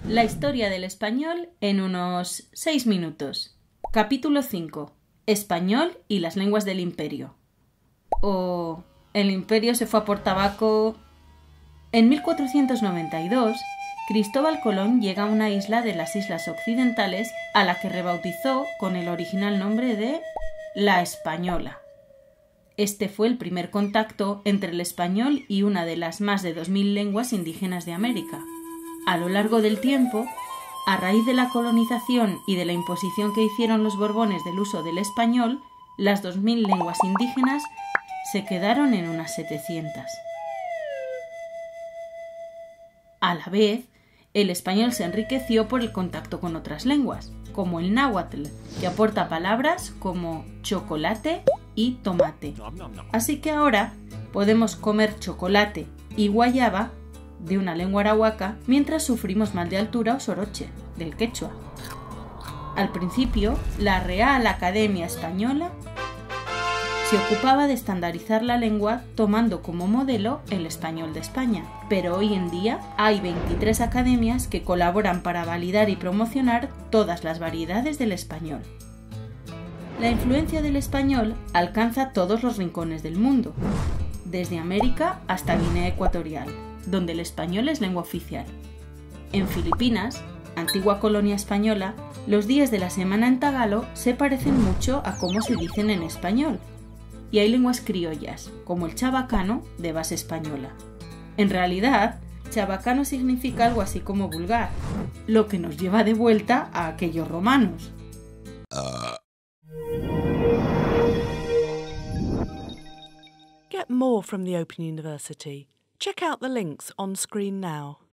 La historia del español en unos 6 minutos. Capítulo 5. Español y las lenguas del imperio. O el imperio se fue a por tabaco. En 1492, Cristóbal Colón llega a una isla de las Islas Occidentales a la que rebautizó con el original nombre de La Española. Este fue el primer contacto entre el español y una de las más de 2000 lenguas indígenas de América. A lo largo del tiempo, a raíz de la colonización y de la imposición que hicieron los Borbones del uso del español, las 2000 lenguas indígenas se quedaron en unas 700. A la vez, el español se enriqueció por el contacto con otras lenguas, como el náhuatl, que aporta palabras como chocolate y tomate. Así que ahora podemos comer chocolate y guayaba de una lengua arahuaca mientras sufrimos mal de altura o soroche, del quechua. Al principio, la Real Academia Española se ocupaba de estandarizar la lengua tomando como modelo el español de España, pero hoy en día hay 23 academias que colaboran para validar y promocionar todas las variedades del español. La influencia del español alcanza todos los rincones del mundo, desde América hasta Guinea Ecuatorial, donde el español es lengua oficial. En Filipinas, antigua colonia española, los días de la semana en tagalo se parecen mucho a cómo se dicen en español, y hay lenguas criollas, como el chabacano, de base española. En realidad, chabacano significa algo así como vulgar, lo que nos lleva de vuelta a aquellos romanos. Get more from the Open University. Check out the links on screen now.